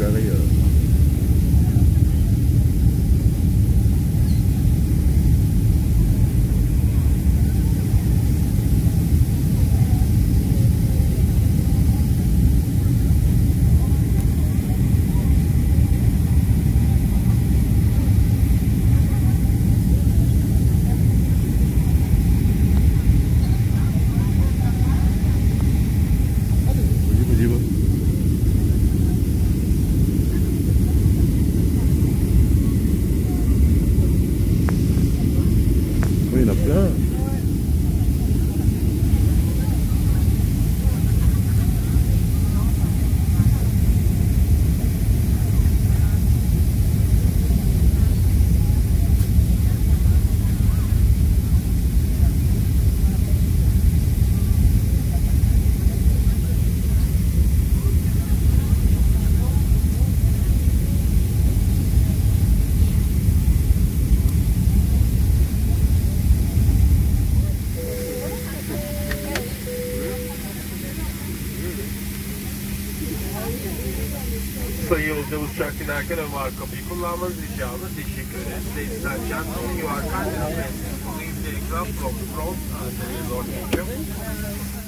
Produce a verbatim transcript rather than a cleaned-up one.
derrière. Il y en a plein. Sayı yolcumuz uçak inerken ön var kapıyı kullanmanız icabı. Teşekkür ederiz. Ladies and gentlemen, you are kindly admitted to leave the aircraft from the front and the door.